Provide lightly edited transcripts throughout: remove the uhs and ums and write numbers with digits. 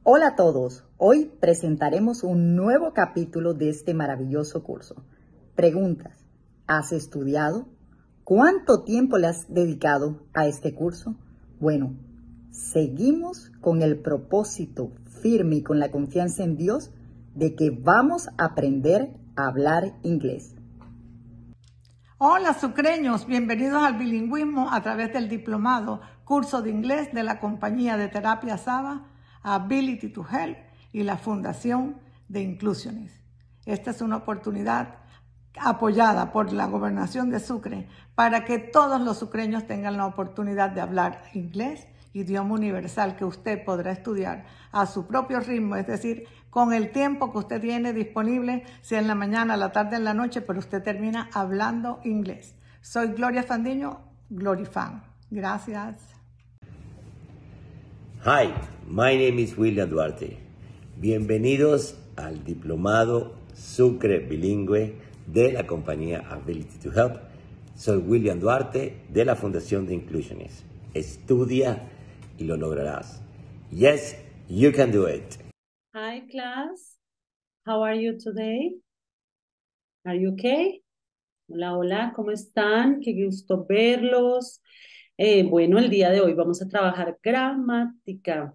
Hola a todos, hoy presentaremos un nuevo capítulo de este maravilloso curso. Preguntas, ¿has estudiado? ¿Cuánto tiempo le has dedicado a este curso? Bueno, seguimos con el propósito firme y con la confianza en Dios de que vamos a aprender a hablar inglés. Hola sucreños, bienvenidos al bilingüismo a través del diplomado Curso de Inglés de la compañía de terapia Saba, Ability to Help y la Fundación de Inclusiones. Esta es una oportunidad apoyada por la Gobernación de Sucre para que todos los sucreños tengan la oportunidad de hablar inglés, idioma universal que usted podrá estudiar a su propio ritmo, es decir, con el tiempo que usted tiene disponible, sea en la mañana, la tarde, en la noche, pero usted termina hablando inglés. Soy Gloria Fandiño, Glorifan. Gracias. Hi, my name is William Duarte. Bienvenidos al diplomado Sucre Bilingüe de la compañía Ability to Help. Soy William Duarte de la Fundación de Inclusiones. Estudia y lo lograrás. Yes, you can do it. Hi class, how are you today? Are you okay? Hola, hola, ¿cómo están? Qué gusto verlos. Bueno, el día de hoy vamos a trabajar gramática.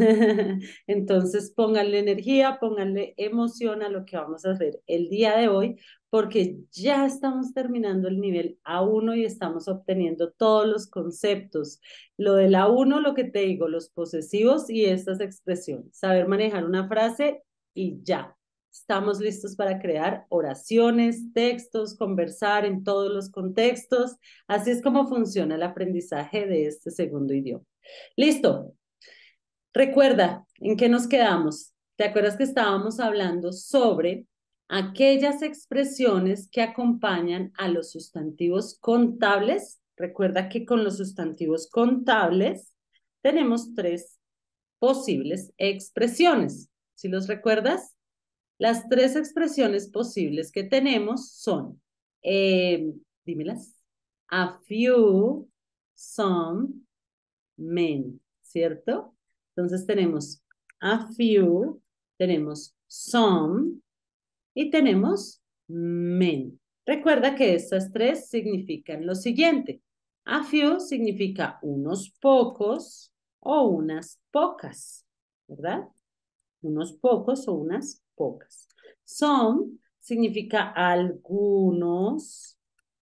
Entonces pónganle energía, pónganle emoción a lo que vamos a hacer el día de hoy, porque ya estamos terminando el nivel A1 y estamos obteniendo todos los conceptos. Lo del A1, lo que te digo, los posesivos y estas expresiones. Saber manejar una frase y ya. Estamos listos para crear oraciones, textos, conversar en todos los contextos. Así es como funciona el aprendizaje de este segundo idioma. Listo. Recuerda, ¿en qué nos quedamos? ¿Te acuerdas que estábamos hablando sobre aquellas expresiones que acompañan a los sustantivos contables? Recuerda que con los sustantivos contables tenemos tres posibles expresiones. ¿Sí los recuerdas? Las tres expresiones posibles que tenemos son, dímelas, a few, some, many, ¿cierto? Entonces tenemos a few, tenemos some y tenemos many. Recuerda que estas tres significan lo siguiente. A few significa unos pocos o unas pocas, ¿verdad? Unos pocos o unas pocas. Some significa algunos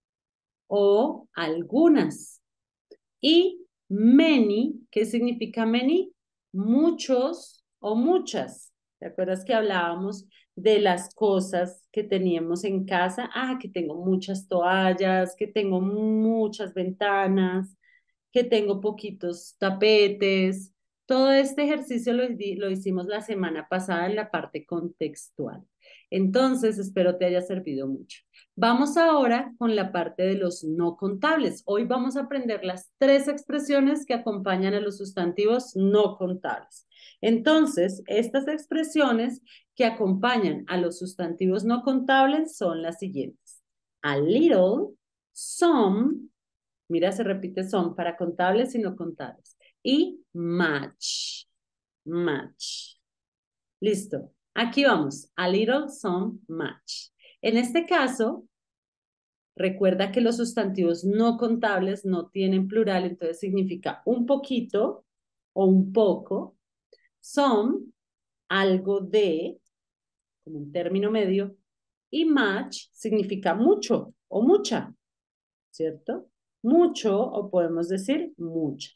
o algunas. Y many, ¿qué significa many? Muchos o muchas. ¿Te acuerdas que hablábamos de las cosas que teníamos en casa? Ah, que tengo muchas toallas, que tengo muchas ventanas, que tengo poquitos tapetes. Todo este ejercicio lo hicimos la semana pasada en la parte contextual. Entonces, espero te haya servido mucho. Vamos ahora con la parte de los no contables. Hoy vamos a aprender las tres expresiones que acompañan a los sustantivos no contables. Entonces, estas expresiones que acompañan a los sustantivos no contables son las siguientes. A little, some, mira, se repite some para contables y no contables. Y much, much. Listo. Aquí vamos. A little, some, much. En este caso, recuerda que los sustantivos no contables no tienen plural, entonces significa un poquito o un poco. Some, algo de, como un término medio. Y much significa mucho o mucha, ¿cierto? Mucho o podemos decir mucha.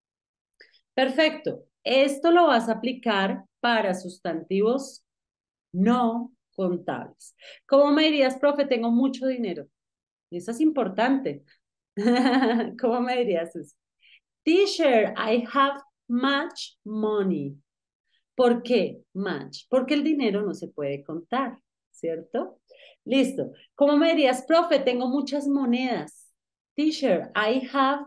Perfecto. Esto lo vas a aplicar para sustantivos no contables. ¿Cómo me dirías, profe? Tengo mucho dinero. Eso es importante. ¿Cómo me dirías eso? Teacher, I have much money. ¿Por qué much? Porque el dinero no se puede contar, ¿cierto? Listo. ¿Cómo me dirías, profe? Tengo muchas monedas. Teacher, I have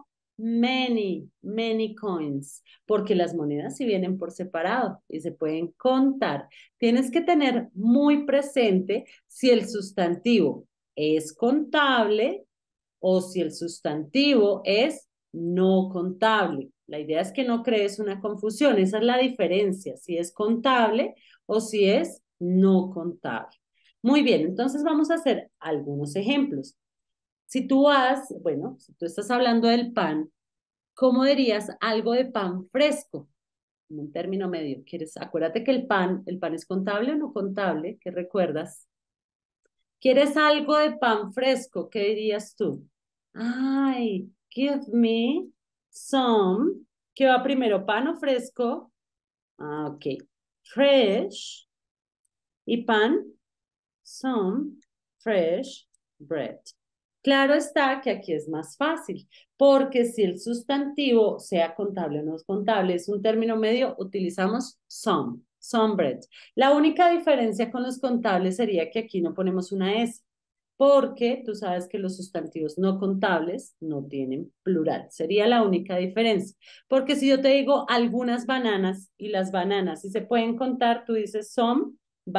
many coins. Porque las monedas sí vienen por separado y se pueden contar. Tienes que tener muy presente si el sustantivo es contable o si el sustantivo es no contable. La idea es que no crees una confusión. Esa es la diferencia, si es contable o si es no contable. Muy bien, entonces vamos a hacer algunos ejemplos. Si tú bueno, si tú estás hablando del pan, ¿cómo dirías algo de pan fresco? Un término medio. Acuérdate que el pan es contable o no contable, ¿qué recuerdas? ¿Quieres algo de pan fresco? ¿Qué dirías tú? Ay, give me some. ¿Qué va primero, pan o fresco? Ah, ok. Fresh y pan, some fresh bread. Claro está que aquí es más fácil, porque si el sustantivo, sea contable o no es contable, es un término medio, utilizamos some bread. La única diferencia con los contables sería que aquí no ponemos una S, porque tú sabes que los sustantivos no contables no tienen plural. Sería la única diferencia. Porque si yo te digo algunas bananas y las bananas, si se pueden contar, tú dices son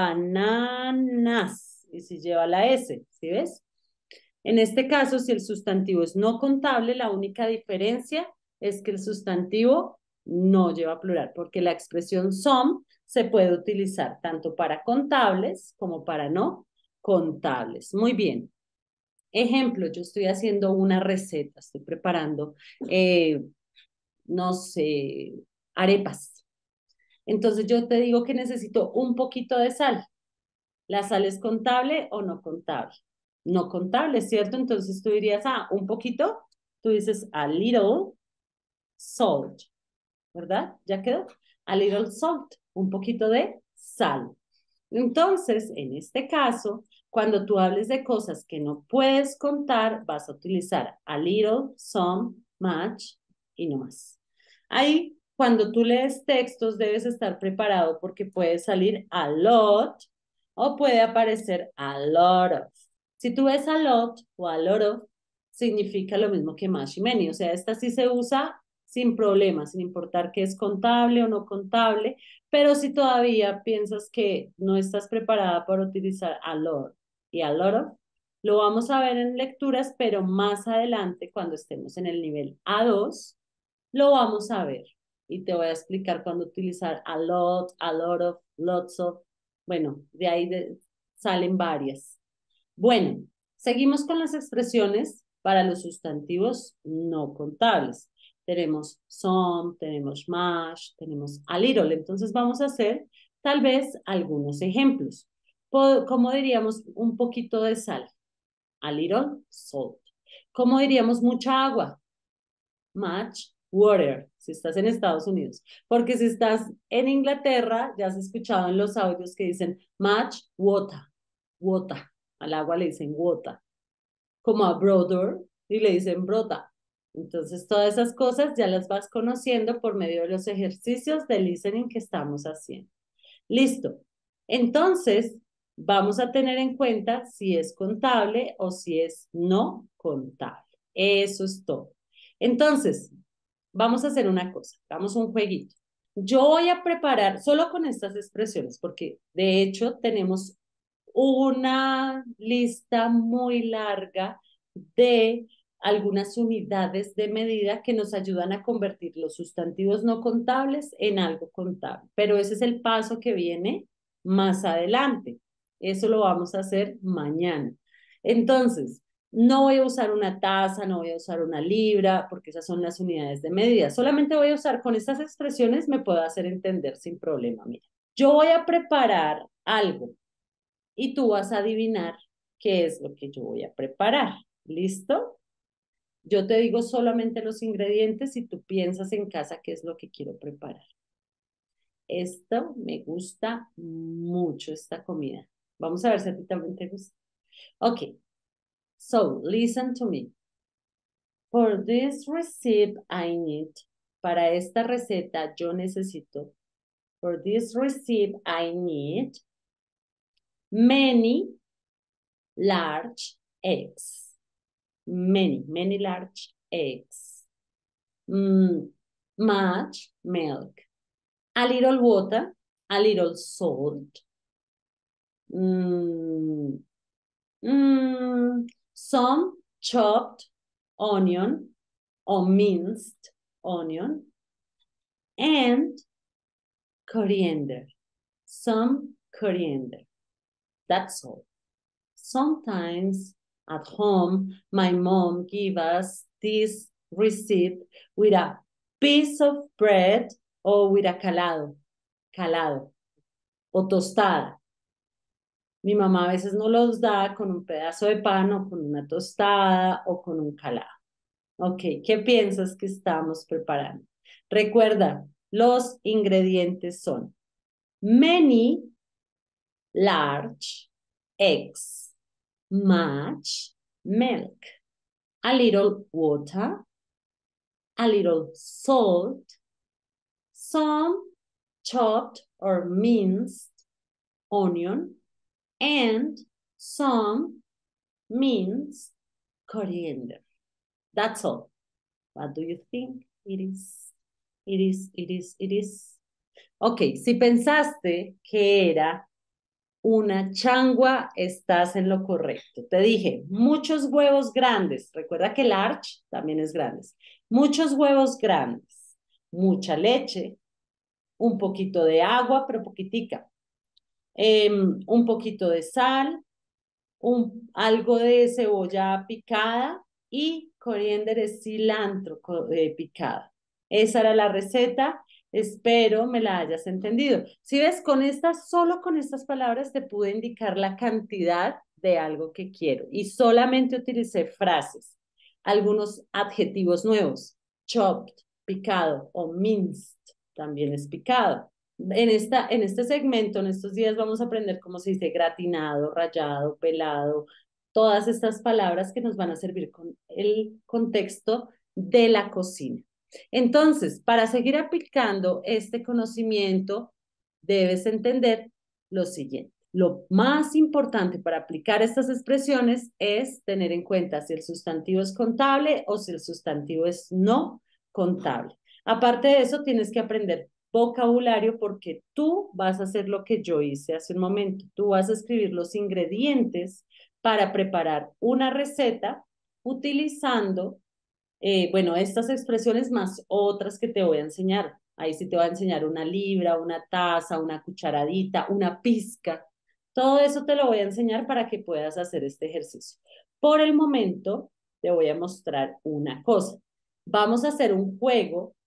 bananas. Y si lleva la S, ¿sí ves? En este caso, si el sustantivo es no contable, la única diferencia es que el sustantivo no lleva plural, porque la expresión some se puede utilizar tanto para contables como para no contables. Muy bien. Ejemplo, yo estoy haciendo una receta, estoy preparando, no sé, arepas. Entonces yo te digo que necesito un poquito de sal. ¿La sal es contable o no contable? No contable, ¿cierto? Entonces tú dirías, un poquito, tú dices a little salt, ¿verdad? ¿Ya quedó? A little salt, un poquito de sal. Entonces, en este caso, cuando tú hables de cosas que no puedes contar, vas a utilizar a little, some, much y no más. Ahí, cuando tú lees textos, debes estar preparado porque puede salir a lot o puede aparecer a lot of. Si tú ves a lot o a lot of, significa lo mismo que much y many. O sea, esta sí se usa sin problema, sin importar que es contable o no contable, pero si todavía piensas que no estás preparada para utilizar a lot y a lot of, lo vamos a ver en lecturas, pero más adelante, cuando estemos en el nivel A2, lo vamos a ver. Y te voy a explicar cuándo utilizar a lot of, lots of. Bueno, de ahí salen varias. Bueno, seguimos con las expresiones para los sustantivos no contables. Tenemos some, tenemos much, tenemos a little. Entonces vamos a hacer tal vez algunos ejemplos. ¿Cómo diríamos un poquito de sal? A little salt. ¿Cómo diríamos mucha agua? Much water, si estás en Estados Unidos. Porque si estás en Inglaterra, ya has escuchado en los audios que dicen much water, water. Al agua le dicen water. Como a brother y le dicen brota. Entonces, todas esas cosas ya las vas conociendo por medio de los ejercicios de listening que estamos haciendo. Listo. Entonces, vamos a tener en cuenta si es contable o si es no contable. Eso es todo. Entonces, vamos a hacer una cosa, vamos a un jueguito. Yo voy a preparar solo con estas expresiones, porque de hecho tenemos una lista muy larga de algunas unidades de medida que nos ayudan a convertir los sustantivos no contables en algo contable. Pero ese es el paso que viene más adelante. Eso lo vamos a hacer mañana. Entonces, no voy a usar una taza, no voy a usar una libra, porque esas son las unidades de medida. Solamente voy a usar con estas expresiones, me puedo hacer entender sin problema. Mira, yo voy a preparar algo y tú vas a adivinar qué es lo que yo voy a preparar. ¿Listo? Yo te digo solamente los ingredientes y tú piensas en casa qué es lo que quiero preparar. Esto me gusta mucho, esta comida. Vamos a ver si a ti también te gusta. Ok, so listen to me. For this recipe I need, para esta receta yo necesito, for this recipe I need many large eggs. Many large eggs. Much milk. A little water. A little salt. Some chopped onion or minced onion. and coriander. Some coriander. That's all. Sometimes at home, my mom give us this recipe with a piece of bread or with a calado o tostada. Mi mamá a veces no los da con un pedazo de pan o con una tostada o con un calado. Ok, ¿qué piensas que estamos preparando? Recuerda, los ingredientes son many large eggs, much milk, a little water, a little salt, some chopped or minced onion, and some minced coriander. That's all. What do you think it is? It is. Ok, si pensaste que era una changua, estás en lo correcto. Te dije, muchos huevos grandes. Recuerda que el large también es grandes. Muchos huevos grandes, mucha leche, un poquito de agua, pero poquitica. Un poquito de sal, algo de cebolla picada y coriander es cilantro picado. Esa era la receta. Espero me la hayas entendido. Si ves, solo con estas palabras te pude indicar la cantidad de algo que quiero y solamente utilicé frases, algunos adjetivos nuevos, chopped, picado o minced, también es picado. En este segmento, en estos días, vamos a aprender cómo se dice gratinado, rallado, pelado, todas estas palabras que nos van a servir con el contexto de la cocina. Entonces, para seguir aplicando este conocimiento, debes entender lo siguiente. Lo más importante para aplicar estas expresiones es tener en cuenta si el sustantivo es contable o si el sustantivo es no contable. Aparte de eso, tienes que aprender vocabulario porque tú vas a hacer lo que yo hice hace un momento. Tú vas a escribir los ingredientes para preparar una receta utilizando, bueno, estas expresiones más otras que te voy a enseñar. Ahí sí te voy a enseñar una libra, una taza, una cucharadita, una pizca. Todo eso te lo voy a enseñar para que puedas hacer este ejercicio. Por el momento, te voy a mostrar una cosa. Vamos a hacer un juego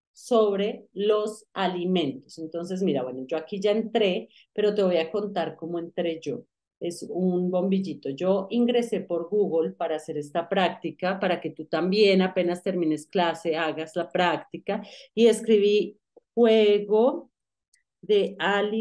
sobre los alimentos. Entonces, mira, bueno, yo aquí ya entré, pero te voy a contar cómo entré yo. Es un bombillito. Yo ingresé por Google para hacer esta práctica, para que tú también apenas termines clase, hagas la práctica y escribí juego de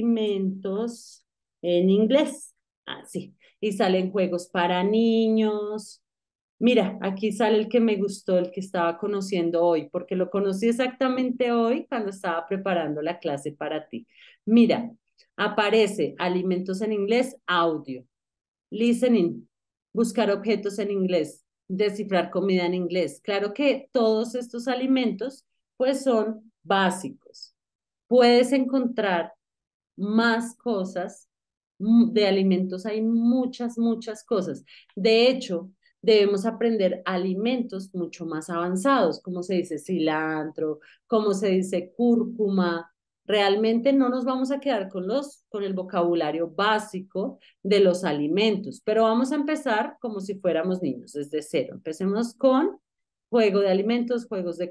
alimentos en inglés. Así. Y salen juegos para niños. Mira, aquí sale el que me gustó, el que estaba conociendo hoy, porque lo conocí exactamente hoy cuando estaba preparando la clase para ti. Mira, aparece alimentos en inglés, audio, listening, buscar objetos en inglés, descifrar comida en inglés. Claro que todos estos alimentos pues son básicos. Puedes encontrar más cosas de alimentos, hay muchas cosas. De hecho, debemos aprender alimentos mucho más avanzados, como se dice cilantro, como se dice cúrcuma. Realmente no nos vamos a quedar con el vocabulario básico de los alimentos, pero vamos a empezar como si fuéramos niños, desde cero. Empecemos con juego de alimentos,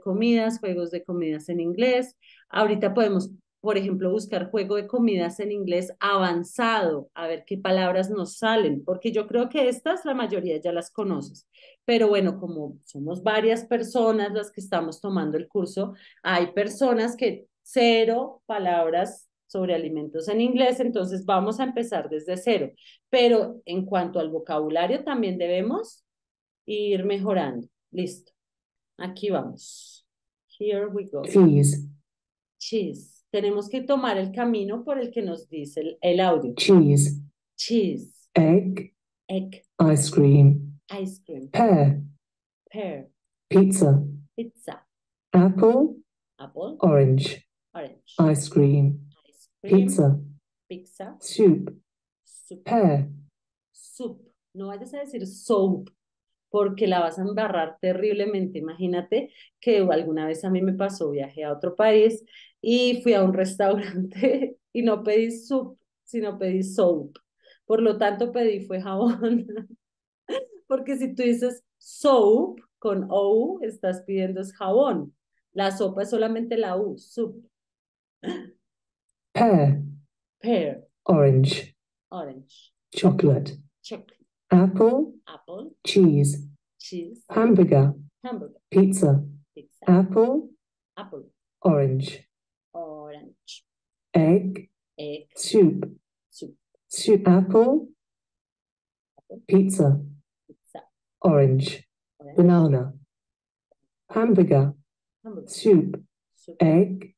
juegos de comidas en inglés. Ahorita podemos, por ejemplo, buscar juego de comidas en inglés avanzado, a ver qué palabras nos salen, porque yo creo que estas la mayoría ya las conoces. Pero bueno, como somos varias personas las que estamos tomando el curso, hay personas que cero palabras sobre alimentos en inglés, entonces vamos a empezar desde cero. Pero en cuanto al vocabulario, también debemos ir mejorando. Listo. Aquí vamos. Here we go. Cheese, Cheese. Tenemos que tomar el camino por el que nos dice el audio. cheese, Cheese. egg, Egg. ice cream, Ice cream. pear, Pear. pizza, Pizza. apple, Apple. orange, Orange. ice cream, Ice cream. pizza, Pizza. soup, Soup. pear, Soup. No vayas a decir soap, porque la vas a embarrar terriblemente. Imagínate que alguna vez a mí me pasó, viajé a otro país y fui a un restaurante y no pedí soup, sino pedí soap. Por lo tanto, pedí fue jabón, porque si tú dices soap con O, estás pidiendo es jabón. La sopa es solamente la U, soup, pear, pear, orange, orange, chocolate, chocolate, apple, apple, cheese, cheese, hamburger, hamburger, pizza, pizza, apple, apple, orange, orange, egg, egg, soup, soup, apple, pizza, pizza, orange, orange, banana, hamburger, hamburger, soup, soup, egg,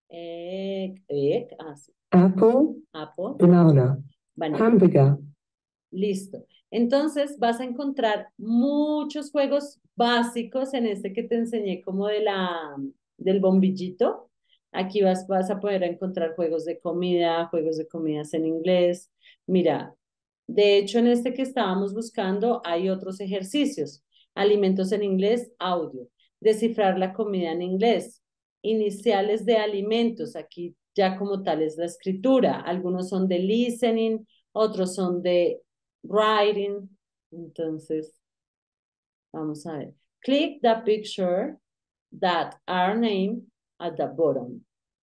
egg, sí, apple, apple, banana, banana. hamburger, Listo. Entonces vas a encontrar muchos juegos básicos en este que te enseñé como del bombillito. Aquí vas a poder encontrar juegos de comida, juegos de comidas en inglés. Mira, de hecho en este que estábamos buscando hay otros ejercicios. Alimentos en inglés, audio. Descifrar la comida en inglés. Iniciales de alimentos. Aquí ya como tal es la escritura. Algunos son de listening, otros son de writing. Entonces, vamos a ver. Click the picture that are named at the bottom.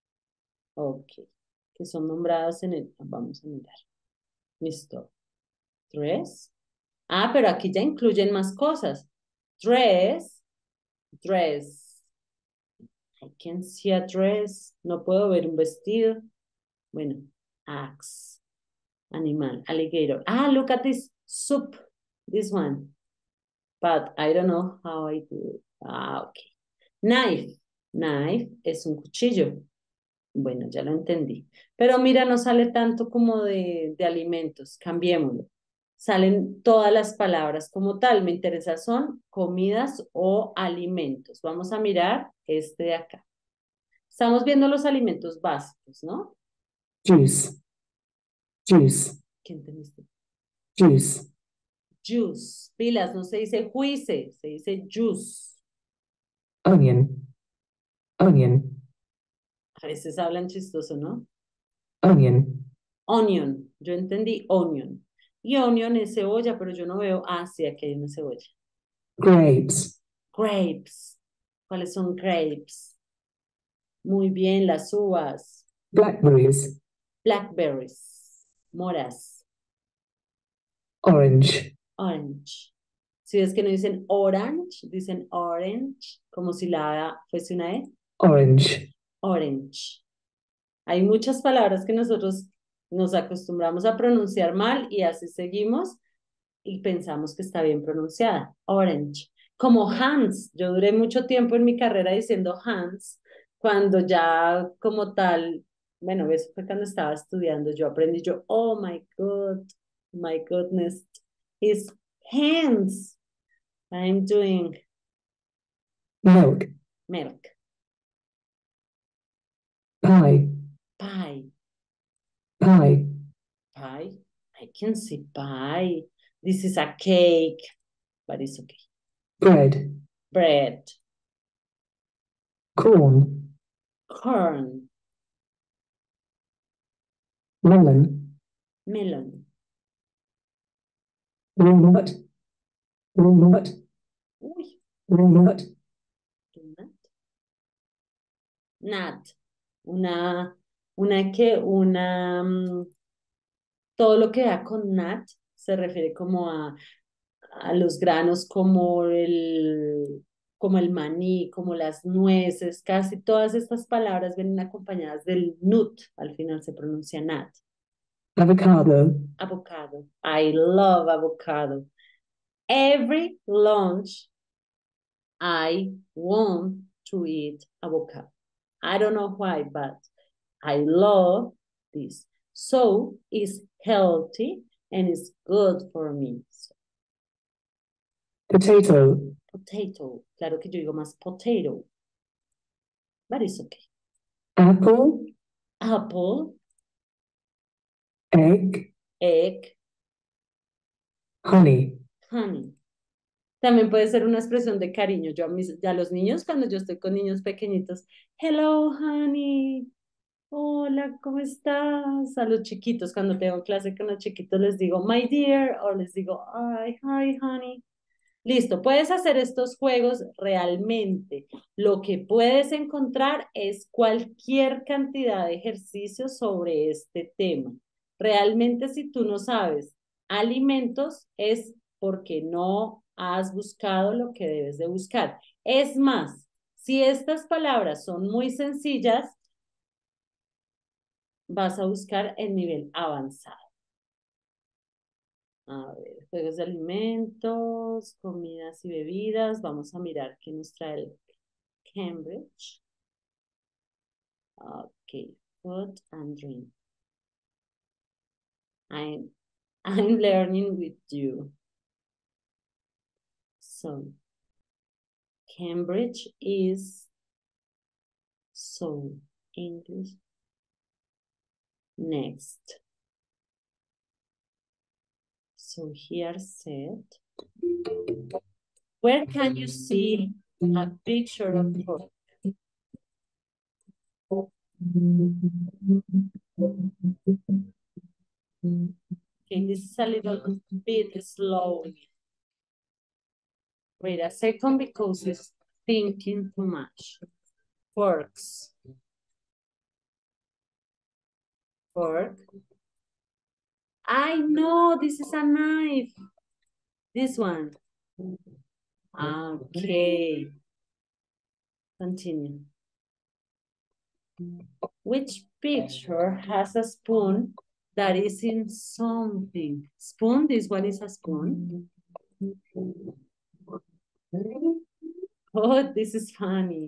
Ok. Que son nombrados en el. Vamos a mirar. Listo. Dress. Ah, pero aquí ya incluyen más cosas. Dress. Dress. I can see a dress. No puedo ver un vestido. Bueno, axe. Animal. Alligator. Ah, look at this soup. This one. But I don't know how I do it. Ah, ok. Knife. Knife es un cuchillo. Bueno, ya lo entendí. Pero mira, no sale tanto como de alimentos. Cambiémoslo. Salen todas las palabras como tal. Me interesa son comidas o alimentos. Vamos a mirar este de acá. Estamos viendo los alimentos básicos, ¿no? juice, juice, ¿Qué entendiste? juice, Juice. Pilas, no se dice juice, se dice juice. onion, onion, A veces hablan chistoso, ¿no? onion, Onion, yo entendí onion. Y onion es cebolla, pero yo no veo. Ah, sí, aquí hay una cebolla. grapes, Grapes. ¿Cuáles son grapes? Muy bien, las uvas. blackberries, Blackberries. Moras. orange, Orange. Si ves que no dicen orange, dicen orange, como si la A fuese una E. orange, Orange. Hay muchas palabras que nosotros nos acostumbramos a pronunciar mal y así seguimos y pensamos que está bien pronunciada. Orange. Como hands. Yo duré mucho tiempo en mi carrera diciendo hands, cuando ya como tal, bueno, eso fue cuando estaba estudiando, yo aprendí yo, oh my goodness, it's hands. I'm doing milk, milk, pie, pie, pie, pie. I can see pie. This is a cake, but it's okay. bread, Bread, corn, corn, melon, melon. walnut, walnut, Uy, walnut, nut. Nut. Una que, todo lo que da con nut se refiere como a los granos como el maní, como las nueces, casi todas estas palabras vienen acompañadas del nut, al final se pronuncia nut. avocado, Avocado. I love avocado. Every lunch I want to eat avocado. I don't know why, but I love this. So it's healthy and it's good for me. So, potato, potato. Claro que yo digo más potato, but it's okay. apple, Apple, egg, egg, honey, honey. También puede ser una expresión de cariño. Yo a los niños, cuando yo estoy con niños pequeñitos, hello, honey, hola, ¿cómo estás? A los chiquitos, cuando tengo clase con los chiquitos, les digo, my dear, o les digo, hi, honey. Listo, puedes hacer estos juegos realmente. Lo que puedes encontrar es cualquier cantidad de ejercicios sobre este tema. Realmente, si tú no sabes alimentos, es porque no has buscado lo que debes de buscar. Es más, si estas palabras son muy sencillas, vas a buscar el nivel avanzado. A ver, juegos de alimentos, comidas y bebidas. Vamos a mirar qué nos trae el Cambridge. Okay, food and drink. I'm, I'm learning with you. So, Cambridge is so English. Next. So here said, where can you see a picture of pork? Okay, this is a little bit slow. Wait a second because it's thinking too much. Forks. Fork. I know this is a knife. This one. Okay. Continue. Which picture has a spoon that is in something? Spoon, this one is a spoon. Oh, this is funny.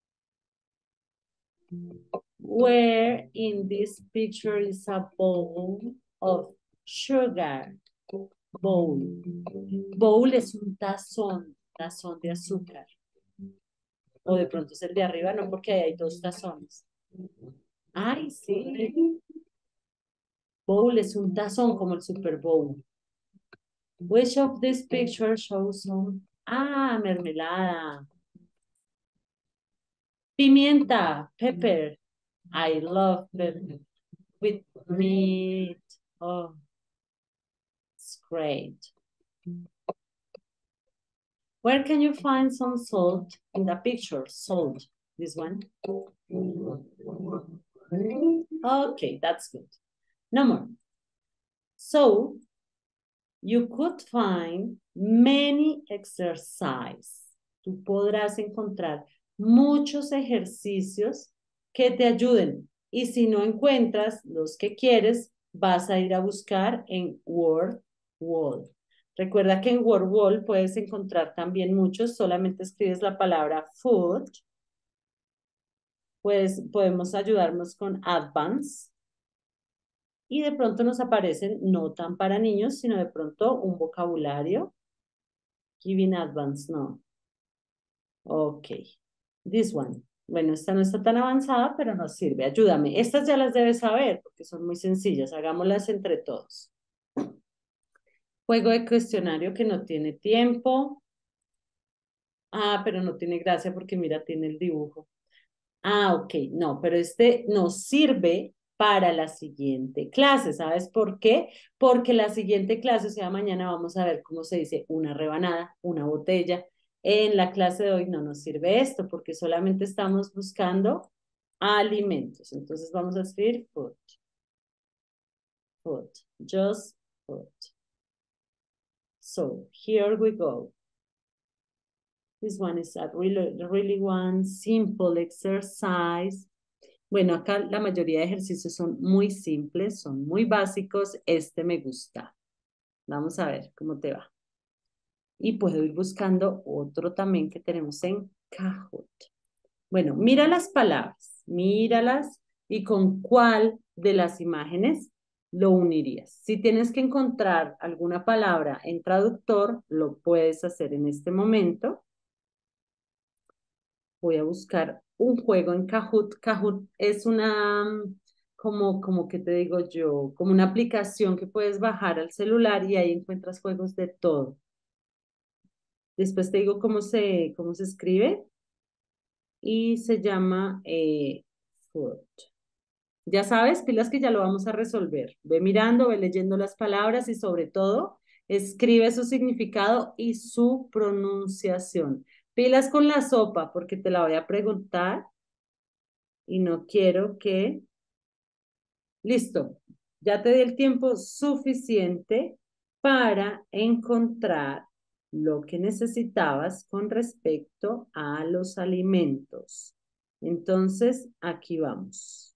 Where in this picture is a bowl of sugar? Bowl. Bowl es un tazón de azúcar. O de pronto es el de arriba, no, porque ahí hay dos tazones. Ay, sí. Bowl es un tazón como el Super Bowl. Which of these pictures shows some? Ah, mermelada. Pimienta, pepper. I love pepper. With meat. Oh, it's great. Where can you find some salt in the picture? Salt, this one. Okay, that's good. No more. So, you could find many exercises. Tú podrás encontrar muchos ejercicios que te ayuden. Y si no encuentras los que quieres, vas a ir a buscar en Word Wall. Recuerda que en Word Wall puedes encontrar también muchos, solamente escribes la palabra food. Pues podemos ayudarnos con Advance. Y de pronto nos aparecen no tan para niños, sino de pronto un vocabulario. Giving Advance, no. Ok. This one. Bueno, esta no está tan avanzada, pero nos sirve. Ayúdame. Estas ya las debes saber porque son muy sencillas. Hagámoslas entre todos. Juego de cuestionario que no tiene tiempo. Ah, pero no tiene gracia porque mira, tiene el dibujo. Ah, ok. No, pero este nos sirve para la siguiente clase. ¿Sabes por qué? Porque la siguiente clase, o sea, mañana vamos a ver cómo se dice una rebanada, una botella. En la clase de hoy no nos sirve esto porque solamente estamos buscando alimentos. Entonces vamos a escribir food. Food. Just food. So, here we go. This one is a really one simple exercise. Bueno, acá la mayoría de ejercicios son muy simples, son muy básicos. Este me gusta. Vamos a ver cómo te va. Y puedo ir buscando otro también que tenemos en Kahoot. Bueno, mira las palabras, míralas y con cuál de las imágenes lo unirías. Si tienes que encontrar alguna palabra en traductor, lo puedes hacer en este momento. Voy a buscar un juego en Kahoot. Kahoot es una, como que te digo yo, como una aplicación que puedes bajar al celular y ahí encuentras juegos de todo. Después te digo cómo se escribe. Y se llama food. Ya sabes, pilas que ya lo vamos a resolver. Ve mirando, ve leyendo las palabras y sobre todo escribe su significado y su pronunciación. Pilas con la sopa porque te la voy a preguntar y no quiero que... Listo, ya te di el tiempo suficiente para encontrar lo que necesitabas con respecto a los alimentos. Entonces, aquí vamos.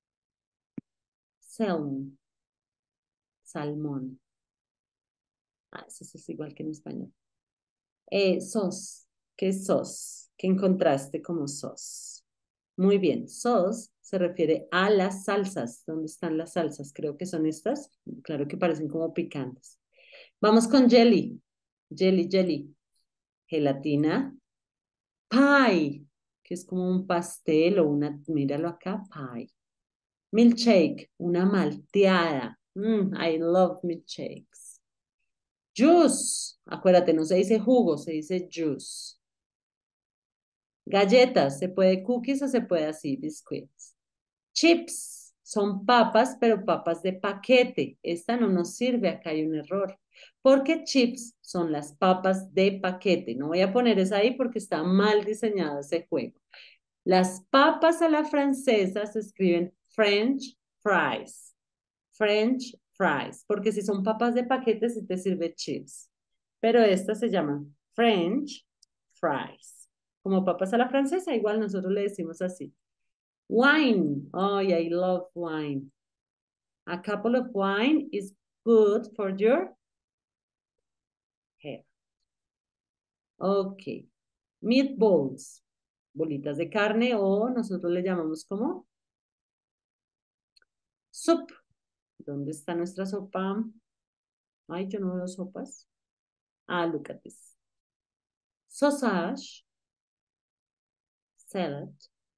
Salmon, salmón. Ah, eso es igual que en español. Sauce, ¿qué es sauce? ¿Qué encontraste como sauce? Muy bien, sauce se refiere a las salsas. ¿Dónde están las salsas? Creo que son estas. Claro que parecen como picantes. Vamos con jelly. Jelly, jelly. Gelatina. Pie, que es como un pastel o una, míralo acá, pie. Milkshake, una malteada. I love milkshakes. Juice, acuérdate, no se dice jugo, se dice juice. Galletas, se puede cookies o se puede así, biscuits. Chips, son papas, pero papas de paquete. Esta no nos sirve, acá hay un error. Porque chips son las papas de paquete. No voy a poner esa ahí porque está mal diseñado ese juego. Las papas a la francesa se escriben French fries. French fries, porque si son papas de paquete se te sirve chips. Pero estas se llaman French fries. Como papas a la francesa, igual nosotros le decimos así. Wine. Oh, I love wine. A couple of wine is good for your hair. Ok. Meatballs. Bolitas de carne o nosotros le llamamos como soup. ¿Dónde está nuestra sopa? Ay, yo no veo sopas. Ah, look at this. Sausage. Salad.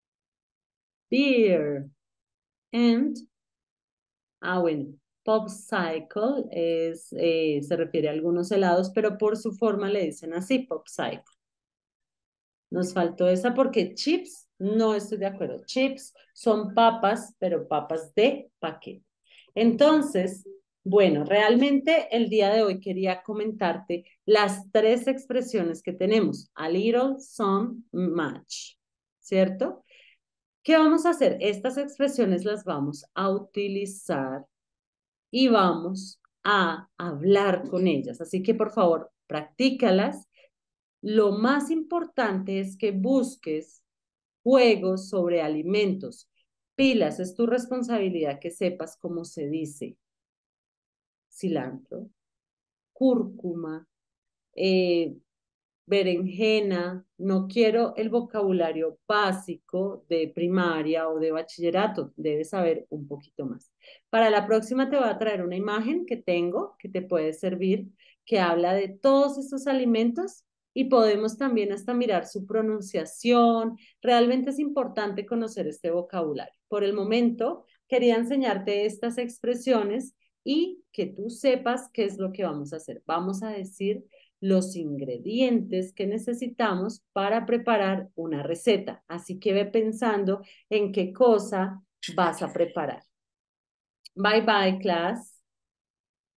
Beer. And, bueno, popsicle se refiere a algunos helados, pero por su forma le dicen así, popsicle. Nos faltó esa porque chips, no estoy de acuerdo. Chips son papas, pero papas de paquete. Entonces, bueno, realmente el día de hoy quería comentarte las tres expresiones que tenemos. A little, some, much. ¿Cierto? ¿Qué vamos a hacer? Estas expresiones las vamos a utilizar y vamos a hablar con ellas. Así que por favor, practícalas. Lo más importante es que busques juegos sobre alimentos. Pilas, es tu responsabilidad que sepas cómo se dice cilantro, cúrcuma, eh, berenjena. No quiero el vocabulario básico de primaria o de bachillerato. Debes saber un poquito más. Para la próxima te voy a traer una imagen que tengo que te puede servir, que habla de todos estos alimentos y podemos también hasta mirar su pronunciación. Realmente es importante conocer este vocabulario. Por el momento, quería enseñarte estas expresiones y que tú sepas qué es lo que vamos a hacer. Vamos a decir los ingredientes que necesitamos para preparar una receta. Así que ve pensando en qué cosa vas a preparar. Bye bye, class.